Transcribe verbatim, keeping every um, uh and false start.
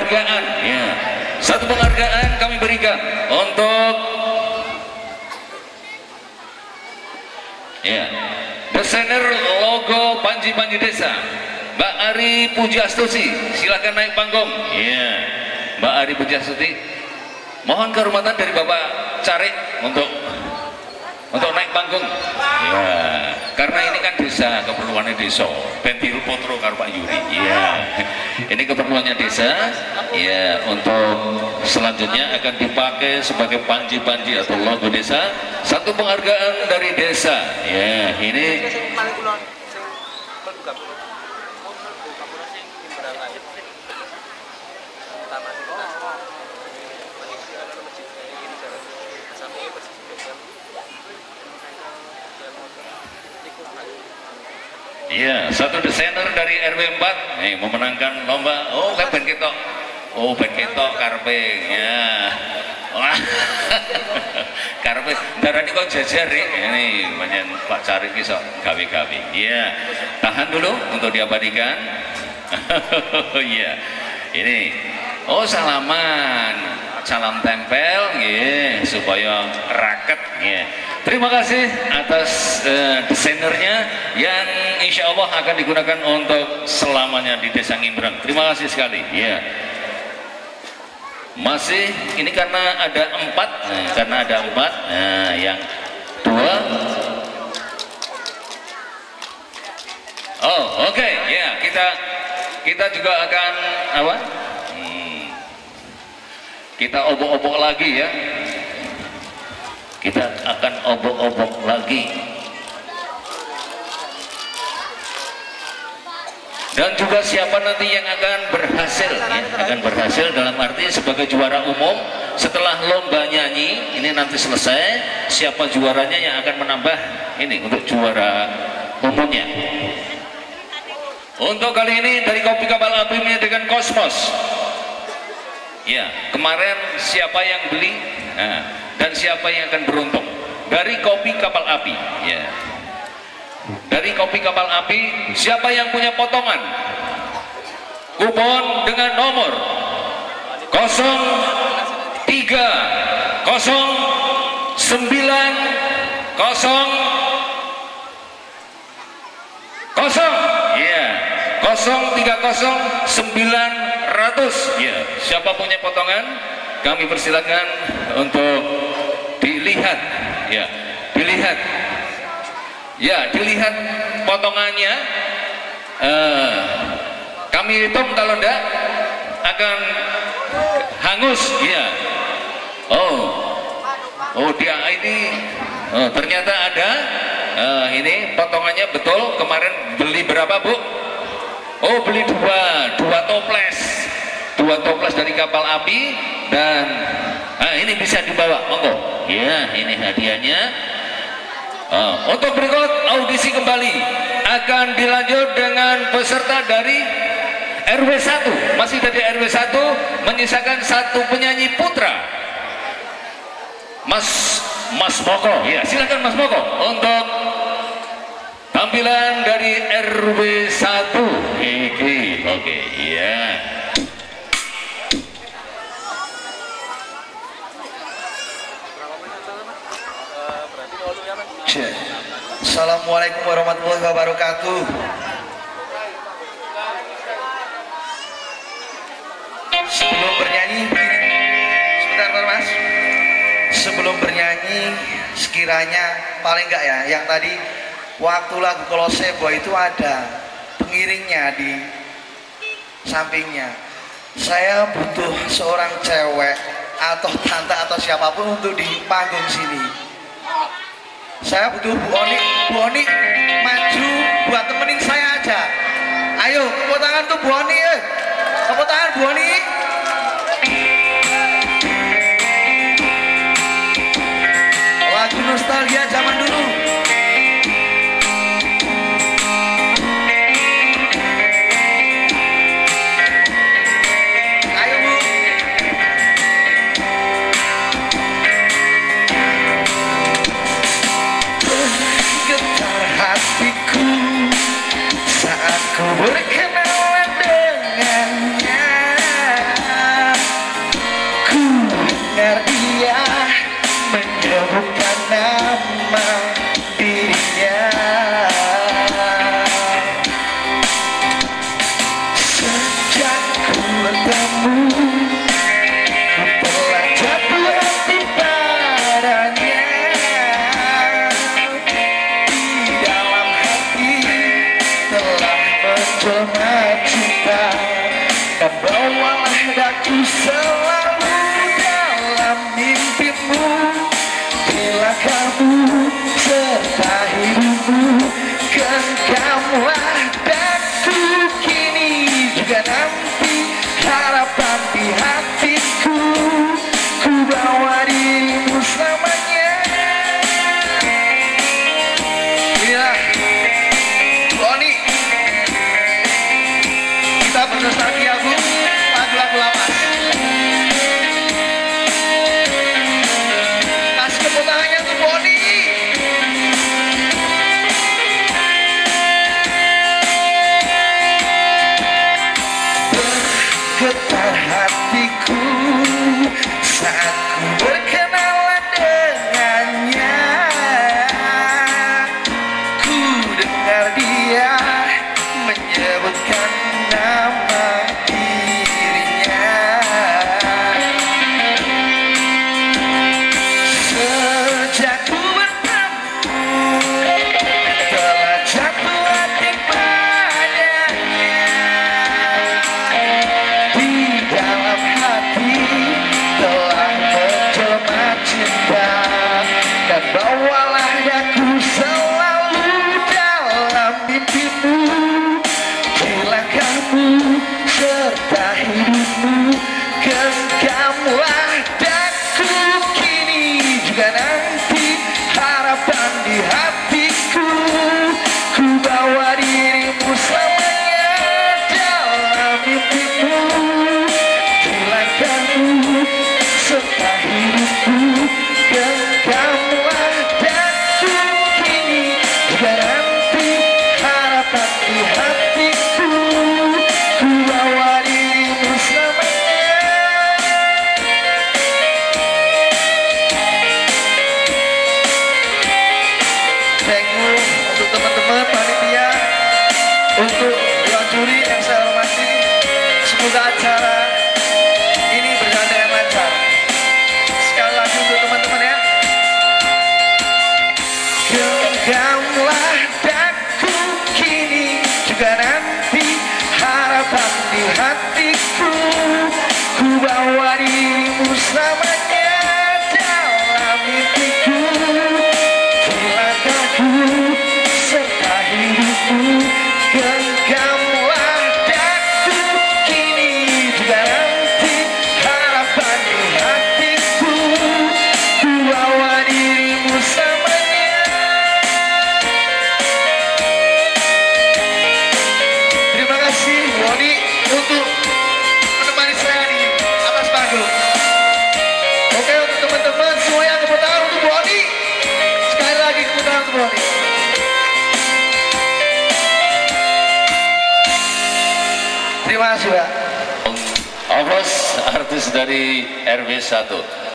penghargaan ya. Satu penghargaan kami berikan untuk ya desainer logo Panji-Panji Desa Mbak Ari Pujiastuti, silakan naik panggung ya. Mbak Ari Pujiastuti, mohon kehormatan dari Bapak Carik untuk untuk naik panggung ya, karena ini kan desa, keperluannya desa Bentil Potro karo Pak Yuri ya, ini keperluannya desa ya. Untuk selanjutnya akan dipakai sebagai panji-panji atau logo desa, satu penghargaan dari desa ya. Ini iya, satu desainer dari R W empat nih memenangkan lomba. Oh, kan ben ketok. Oh, ben ketok karping ya. Wah. Karping darani kok jajar nih. Ini banyak Pak Carik iso gawe-gawe. Iya. Tahan dulu untuk diabadikan. Iya. Ini oh salaman. Salam tempel nggih supaya raket nggih. Terima kasih atas uh, desainernya yang insya Allah akan digunakan untuk selamanya di Desa Ngimbrang. Terima kasih sekali ya. Masih ini karena ada empat, nah, karena ada empat, nah yang dua. Oh oke okay. Ya kita kita juga akan apa? Hmm, kita obok-obok lagi ya. Kita akan obok-obok lagi. Dan juga siapa nanti yang akan berhasil ya, akan berhasil dalam arti sebagai juara umum setelah lomba nyanyi ini nanti selesai, siapa juaranya yang akan menambah ini untuk juara umumnya. Untuk kali ini dari Kopi Kapal Api dengan Kosmos ya, kemarin siapa yang beli nah, dan siapa yang akan beruntung dari Kopi Kapal Api ya. Dari Kopi Kapal Api, siapa yang punya potongan kupon dengan nomor nol tiga nol sembilan nol nol ya nol tiga nol sembilan ratus ya. Siapa punya potongan, kami persilakan untuk dilihat ya, dilihat ya, dilihat potongannya. uh, kami hitung, kalau enggak akan hangus ya. Oh oh dia ini oh, ternyata ada uh, ini potongannya betul. Kemarin beli berapa Bu? Oh beli dua dua toples dua toples dari Kapal Api. Dan nah, ini bisa dibawa monggo ya, ini hadiahnya. Uh, untuk berikut audisi kembali akan dilanjut dengan peserta dari R W satu, masih dari R W satu, menyisakan satu penyanyi putra, Mas Mas Moko ya. Silakan Mas Moko untuk tampilan dari R W satu. Oke oke ya. Assalamualaikum warahmatullahi wabarakatuh. Sebelum bernyanyi, sebentar Mas. Sebelum bernyanyi, sekiranya paling enggak ya, yang tadi waktu lagu Kolosebo itu ada pengiringnya di sampingnya. Saya butuh seorang cewek atau tante atau siapapun untuk di panggung sini. Saya butuh Bu Oni, Bu Oni maju buat temenin saya aja. Ayo, tepuk tangan tuh Bu Oni, eh. Tepuk tangan Bu Oni. Lagu nostalgia zaman dulu. Berkenalan dengannya, kamu serta hidupmu, genggamlah daku kini juga nanti, harapan di hatiku, ku bawa dirimu selamanya. Inilah Boni, kita bernostalgia Bu, lagu-lagu lama. Kasih tepuk tangannya tuh Boni. Bergetar hatiku saat ku berkenalan dengannya. Ku dengar dia menyebutkan nama dirinya. Sejak ku bertemu telah jatuh hati padanya. Di dalam hati telah menjelma cinta, dan bawalah aku selalu dalam mimpimu. Bila kamu serta hidupmu, genggamlah daku kini juga nanti, harapan di hatiku, ku bawa dirimu selamanya dalam mimpimu. Bila kamu serta hidupmu, genggamlah daku kini juga nanti, harapan di hatiku, ku bawa dirimu selamanya. Thank you untuk teman-teman panitia, untuk dewan juri yang saya hormati. Semoga acara ini berjalan dengan lancar. Sekali lagi untuk teman-teman ya. Genggamlah daku kini juga nanti, harapan di hatiku, ku bawa dirimu selamanya dalam mimpiku. Bila kamu serta hidupmu, genggamlah daku kini juga nanti, harapan di hatiku, ku bawa dirimu selamanya. Terima kasih Boni untuk menemani saya di atas panggung. Oke, untuk teman-teman semua yang tepuk tangan untuk Boni. Sekali lagi tepuk tangan untuk Boni. Terima kasih Pak. Awas artis dari R W satu.